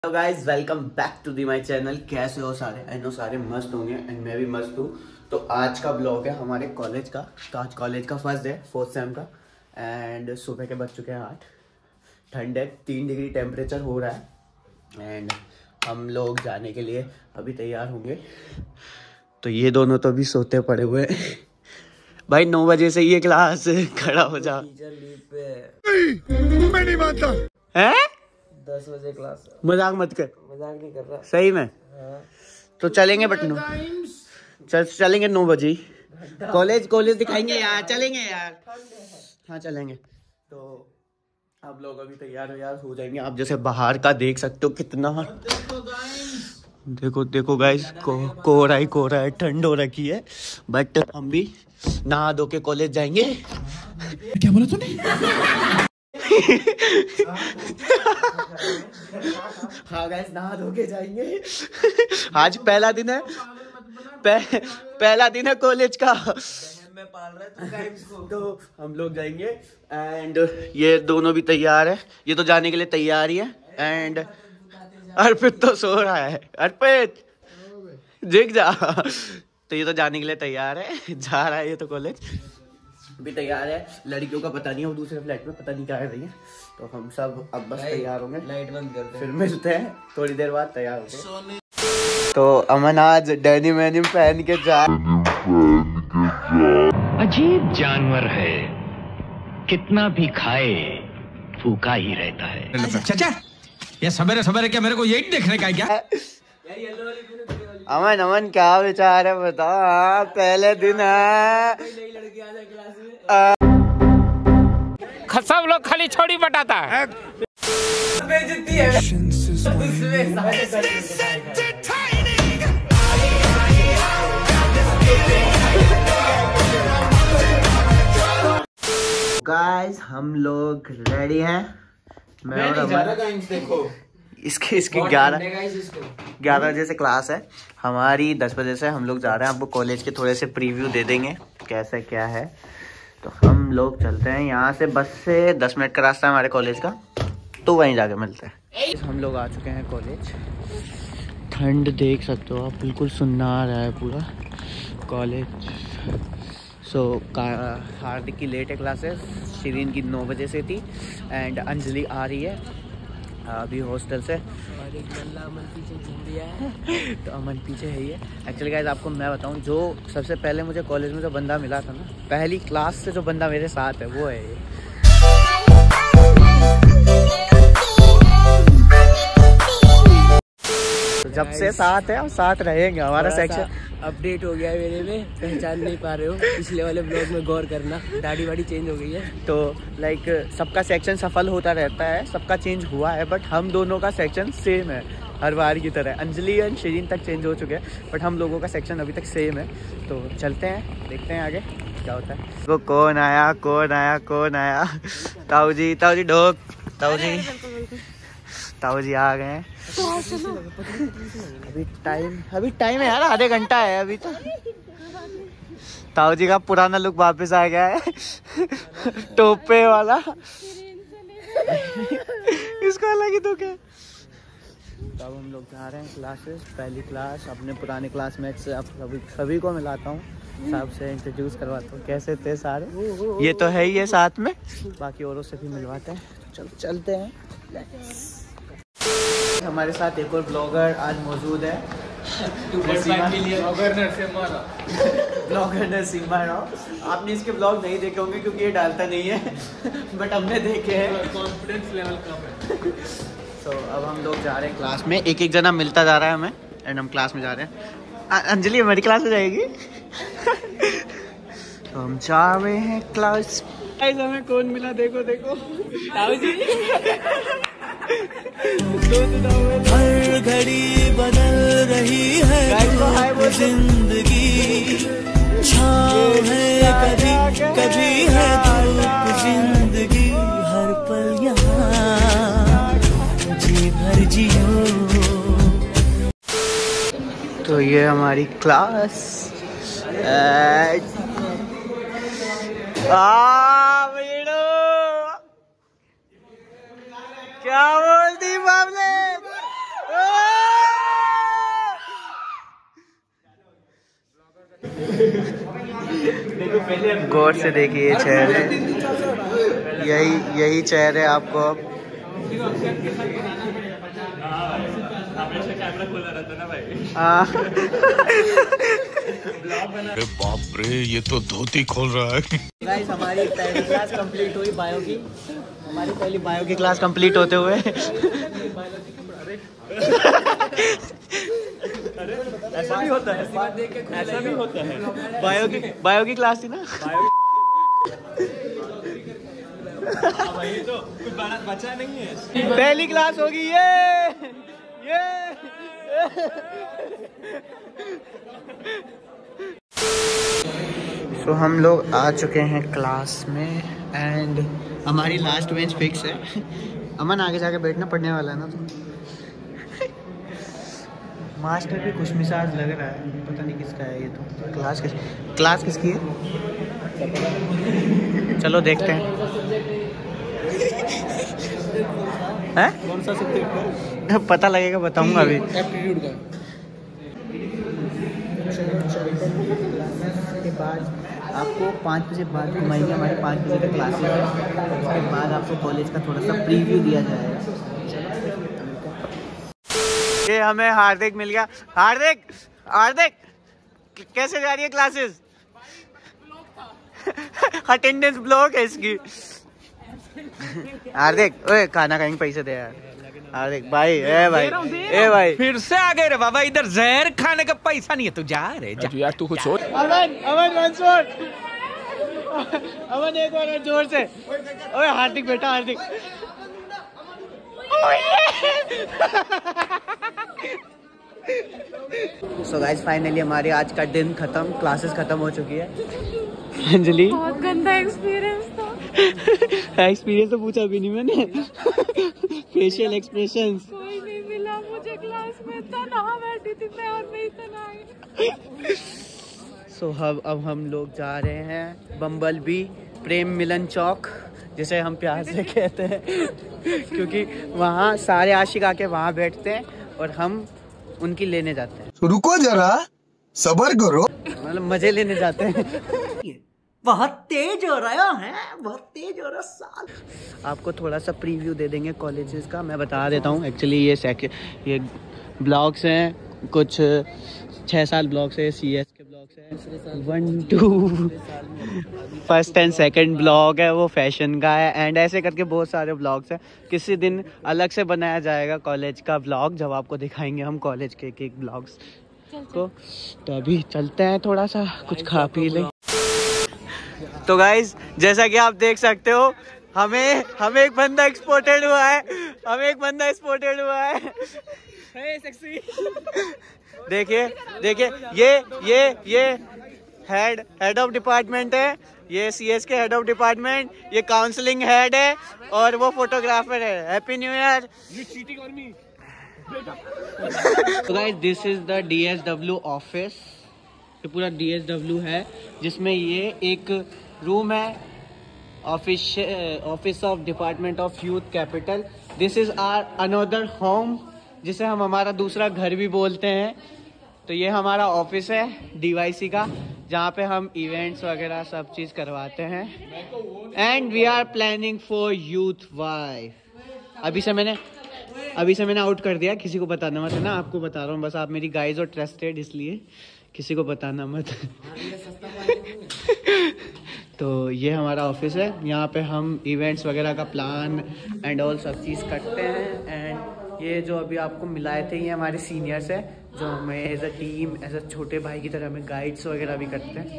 Hello guys, welcome back to the my channel. कैसे हो सारे? आई नो सारे मस्त होंगे एंड मैं भी मस्त हूँ। तो आज का ब्लॉग है हमारे कॉलेज का। तो आज कॉलेज का फर्स्ट डे 4th सेम का एंड सुबह के बज चुके हैं 8। ठंड है, 3 डिग्री टेम्परेचर हो रहा है एंड हम लोग जाने के लिए अभी तैयार होंगे। तो ये दोनों तो अभी सोते पड़े हुए हैं। भाई 9 बजे से ये क्लास खड़ा हो जा। टीचर लीव पे मैं नहीं मानता है। 10 बजे क्लास। मजाक मत कर, मजाक नहीं कर रहा सही में। हाँ। तो चलेंगे बट चलेंगे 9 बजे कॉलेज दिखाएंगे यार। चलेंगे यार, हाँ चलेंगे। तो आप लोग अभी तैयार हो जाएंगे। आप जैसे बाहर का देख सकते हो कितना देखो गाइस, कोहरा है, ठंड हो रखी है। बट हम भी नहा धो के कॉलेज जाएंगे। क्या बोला तूने? हाँ गाइस, नहा धो के जाएंगे। आज पहला दिन है, पहला दिन है कॉलेज का। में पाल रहा है तो हम लोग जाएंगे एंड ये दोनों भी तैयार है। ये तो जाने के लिए तैयार ही है एंड अर्पित तो सो रहा है। अर्पित जिग जा। तो ये तो जाने के लिए तैयार है, जा रहा है ये तो कॉलेज। भी तैयार है। लड़कियों का पता नहीं है, वो दूसरे फ्लैट में पता नहीं क्या कर रही है। तो हम सब अब बस तैयार होंगे। लाइट बंद करते हैं, फिर मिलते हैं थोड़ी देर बाद तैयार होके। तो अमन आज डेनिम वेनिम पहन के जा। अजीब जानवर है, कितना भी खाए भूखा ही रहता है। चाचा, ये सवेरे सवेरे क्या मेरे को यही देखने का है क्या? अमन क्या विचार है बताओ। हाँ, पहले दिन है। सब लोग खाली छोड़ी बटाता है। गाइस हम लोग रेडी हैं। मैं और अमन। देखो इसकी 11 बजे से क्लास है हमारी। 10 बजे से हम लोग जा रहे हैं। आपको कॉलेज के थोड़े से प्रीव्यू दे देंगे कैसे क्या है। तो हम लोग चलते हैं यहाँ से। बस से 10 मिनट का रास्ता है हमारे कॉलेज का, तो वहीं जाके मिलते हैं। हम लोग आ चुके हैं कॉलेज। ठंड देख सकते हो आप, बिल्कुल सुनना आ रहा है पूरा कॉलेज। सो हार्दिक की लेट है क्लासेस। शिरीन की 9 बजे से थी एंड अंजलि आ रही है अभी हॉस्टल से। और एक बंदा अमन पीछे घूम दिया है। तो अमन पीछे है ही है। एक्चुअली गाइस आपको मैं बताऊं, जो सबसे पहले मुझे कॉलेज में जो बंदा मिला था ना, पहली क्लास से जो बंदा मेरे साथ है वो है ये। तो जब से साथ है और साथ रहेंगे। हमारा सेक्शन अपडेट हो गया है मेरे में, पहचान नहीं पा रहे हो। पिछले वाले ब्लॉग में गौर करना, दाढ़ी वाड़ी चेंज हो गई है। तो लाइक सबका सेक्शन सफल होता रहता है, सबका चेंज हुआ है बट हम दोनों का सेक्शन सेम है हर बार की तरह। अंजलि एंड शिरीन तक चेंज हो चुके हैं बट हम लोगों का सेक्शन अभी तक सेम है। तो चलते हैं, देखते हैं आगे क्या होता है। वो कौन आया। ताऊ जी ढोक। ताऊ जी आ गए हैं। अभी टाइम है यार, आधे घंटा है अभी तो। ताऊ जी का पुराना लुक वापस आ गया है। टोपे वाला। इसको अलग ही तो क्या। तो अब हम लोग जा रहे हैं क्लासेस। पहली क्लास अपने पुराने क्लासमेट से अब सभी को मिलाता हूँ, सबसे इंट्रोड्यूस करवाता हूँ कैसे थे सारे। ये तो है ही है साथ में, बाकी औरों से भी मिलवाते हैं। चलो चलते हैं। हमारे साथ एक और ब्लॉगर आज मौजूद है। ब्लॉगर नरसिम्हा राव। आपने इसके ब्लॉग नहीं देखे होंगे क्योंकि ये डालता नहीं है बट हमने देखे हैं। कॉन्फिडेंस लेवल कम है। तो अब हम लोग जा रहे हैं क्लास में। एक जना मिलता जा रहा है हमें एंड हम क्लास में जा रहे हैं। अंजलि हमारी क्लास में जाएगी। तो हम जा रहे हैं क्लास। हमें कौन मिला देखो। ताऊ जी। हर घड़ी बदल रही है जिंदगी, छाँव है कभी है धूप जिंदगी, हर पल यहाँ जी भर जियो। तो ये हमारी क्लास। क्या बोल दी बाबले। गौर से देखिए ये चेहरे, यही चेहरे आपको अब। कैमरा खोला रहता ना भाई। बाप रे, ये तो धोती खोल रहा है। गाइस हमारी पहली क्लास कंप्लीट हुई बायो की। हमारी पहली बायो की क्लास कंप्लीट होते हुए ऐसा भी होता है, ऐसा भी होता है। बायो की क्लास थी ना। तो कुछ बचा नहीं है। पहली क्लास होगी ये। सो हम लोग आ चुके हैं क्लास में एंड हमारी लास्ट बेंच फिक्स है। अमन आगे जाके बैठना पड़ने वाला है ना, तो मास्टर भी खुश मिजाज लग रहा है, पता नहीं किसका है ये। तो क्लास किसकी है? चलो देखते हैं। हैं? कौन सा सब्जेक्ट? पता लगेगा, बताऊंगा अभी। एप्टीट्यूड का। के बाद आपको 5 बजे बाद घुमाएंगे, हमारे 5 बजे तक क्लासेस है। उसके बाद आपको कॉलेज का थोड़ा सा प्रीव्यू दिया जाएगा। ये हमें हार्दिक मिल गया। हार्दिक कैसे जा रही है क्लासेस? अटेंडेंस ब्लॉक है इसकी। हार्दिक ओए खाना खाएंगे, पैसे दे यार। हार्दिक भाई ए भाई फिर से आ गए रे बाबा, इधर जहर खाने का पैसा नहीं है, तू जा रे जा। यार तू कुछ सोच। अमन एक बार जोर से। ओए हार्दिक बेटा, हार्दिक। सो गाइस फाइनली हमारे आज का दिन खत्म, क्लासेस खत्म हो चुकी है। अंजलि बहुत गंदा एक्सपीरियंस था। एक्सपीरियंस तो पूछा भी नहीं मैंने। फेशियल एक्सप्रेशंस कोई नहीं मिला मुझे क्लास में, तन्हा बैठी थी मैं और मेरी तन्हाई। सो अब हम लोग जा रहे हैं बम्बल बी प्रेम मिलन चौक, जिसे हम प्यार से कहते हैं, क्योंकि वहाँ सारे आशिक आके वहाँ बैठते हैं और हम उनकी लेने जाते हैं। रुको जरा, सब्र करो। मतलब मजे लेने जाते हैं। बहुत तेज हो रहा है, बहुत तेज हो रहा साल। आपको थोड़ा सा प्रीव्यू दे देंगे कॉलेजेस का, मैं बता देता हूँ। एक्चुअली ये ब्लॉग्स हैं, कुछ 6 ब्लॉग्स है, CS के ब्लॉग्स हैं, 1, 2 फर्स्ट एंड सेकंड ब्लॉग है, वो फैशन का है, एंड ऐसे करके बहुत सारे ब्लॉग्स हैं। किसी दिन अलग से बनाया जाएगा कॉलेज का ब्लॉग, जब आपको दिखाएंगे हम कॉलेज के एक ब्लॉग्स को। तो अभी चलते हैं, थोड़ा सा कुछ खा पी लें। तो गाइज जैसा कि आप देख सकते हो, हमें एक बंदा एक्सपोर्टेड हुआ है। देखिए ये हेड ऑफ डिपार्टमेंट है, ये CS के हेड ऑफ डिपार्टमेंट, ये काउंसलिंग हेड है और वो फोटोग्राफर है। Happy new year. तो guys this is the DSW office. ये पूरा DSW है, जिसमें ये एक रूम है, office of department of youth capital. This is our another home, जिसे हम हमारा दूसरा घर भी बोलते हैं। तो ये हमारा ऑफिस है DYC का, जहाँ पे हम इवेंट्स वगैरह सब चीज़ करवाते हैं। And we are planning for youth wife. अभी से मैंने आउट कर दिया, किसी को बताना मत है ना, आपको बता रहा हूँ बस। आप मेरी गाइज और ट्रस्टेड, इसलिए किसी को बताना मत। तो ये हमारा ऑफिस है, यहाँ पे हम इवेंट्स वगैरह का प्लान एंड ऑल सब चीज़ करते हैं। एंड ये जो अभी आपको मिलाए थे, ये हमारे सीनियर्स हैं, जो हमें as a team, as a छोटे भाई की तरह हमें गाइड्स वगैरह भी करते हैं।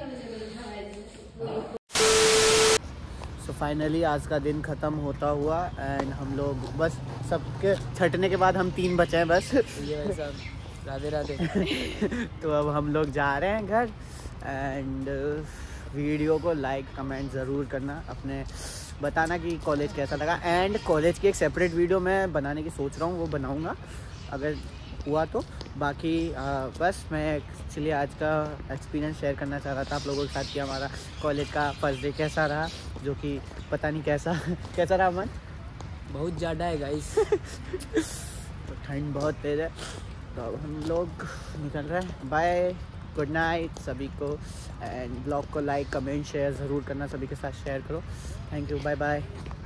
सो फाइनली आज का दिन ख़त्म होता हुआ एंड हम लोग बस सबके छटने के बाद हम 3 बचे हैं बस। राधे राधे। तो अब हम लोग जा रहे हैं घर। एंड वीडियो को लाइक कमेंट ज़रूर करना, अपने बताना कि कॉलेज कैसा लगा। एंड कॉलेज की एक सेपरेट वीडियो मैं बनाने की सोच रहा हूँ, वो बनाऊँगा अगर हुआ तो। बाकी बस मैं एक्चुअली आज का एक्सपीरियंस शेयर करना चाह रहा था आप लोगों के साथ कि हमारा कॉलेज का फर्स्ट डे कैसा रहा, जो कि पता नहीं कैसा रहा। मन बहुत ज़्यादा है गाइस। तो ठंड बहुत तेज़ है, तो अब हम लोग निकल रहे हैं। बाय। गुड नाइट सभी को। एंड ब्लॉग को लाइक कमेंट शेयर ज़रूर करना, सभी के साथ शेयर करो। Thank you, bye bye.